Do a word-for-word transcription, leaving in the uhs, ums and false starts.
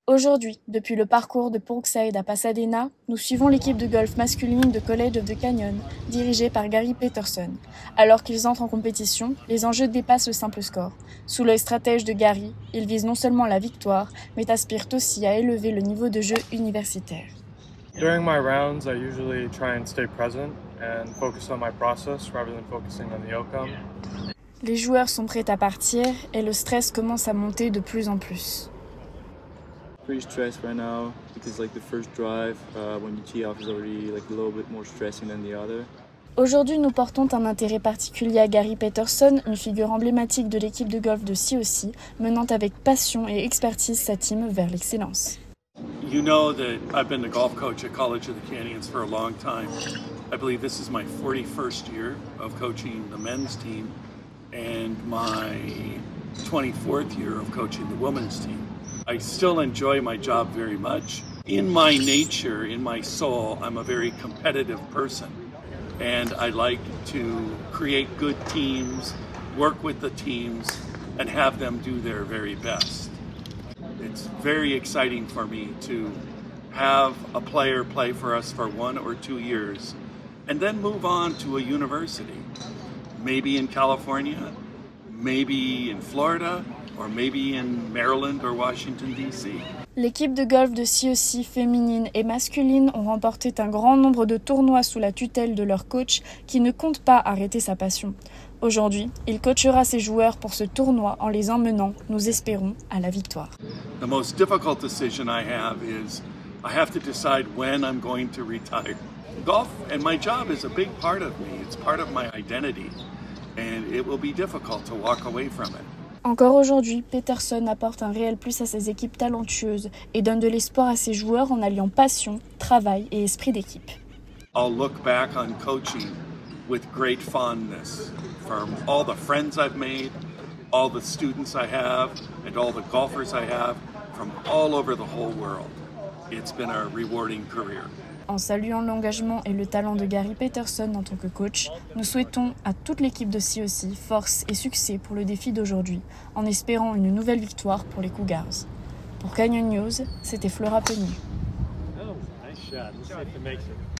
Aujourd'hui, depuis le parcours de Brookside à Pasadena, nous suivons l'équipe de golf masculine de College of the Canyon, dirigée par Gary Peterson. Alors qu'ils entrent en compétition, les enjeux dépassent le simple score. Sous l'œil stratège de Gary, ils visent non seulement la victoire, mais aspirent aussi à élever le niveau de jeu universitaire. During my rounds, I usually try and stay present and focus on my process rather than focusing on the outcome. Les joueurs sont prêts à partir et le stress commence à monter de plus en plus. Pretty stressed right now because like the first drive uh, when you tee off is already like a little bit more stressing than the other. Aujourd'hui, nous portons un intérêt particulier à Gary Peterson, une figure emblématique de l'équipe de golf de C O C, menant avec passion et expertise sa team vers l'excellence. You know that I've been the golf coach at College of the Canyons for a long time. I believe this is my forty-first year of coaching the men's team and my twenty-fourth year of coaching the women's team. I still enjoy my job very much. In my nature, in my soul, I'm a very competitive person. And I like to create good teams, work with the teams, and have them do their very best. It's very exciting for me to have a player play for us for one or two years and then move on to a university. Maybe in California, maybe in Florida, or maybe in Maryland or Washington, D C L'équipe de golf de C O C féminine et masculine ont remporté un grand nombre de tournois sous la tutelle de leur coach qui ne compte pas arrêter sa passion. Aujourd'hui, il coachera ses joueurs pour ce tournoi en les emmenant, nous espérons, à la victoire. The most difficult decision I have is I have to decide when I'm going to retire. Golf and my job is a big part of me. It's part of my identity, and it will be difficult to walk away from it. Encore aujourd'hui, Peterson apporte un réel plus à ses équipes talentueuses et donne de l'espoir à ses joueurs en alliant passion, travail et esprit d'équipe. I'll look back on coaching with great fondness from all the friends I've made, all the students I have, and all the golfers I have from all over the whole world. It's been a rewarding career. En saluant l'engagement et le talent de Gary Peterson en tant que coach, nous souhaitons à toute l'équipe de C O C force et succès pour le défi d'aujourd'hui, en espérant une nouvelle victoire pour les Cougars. Pour Canyon News, c'était Flora Penny.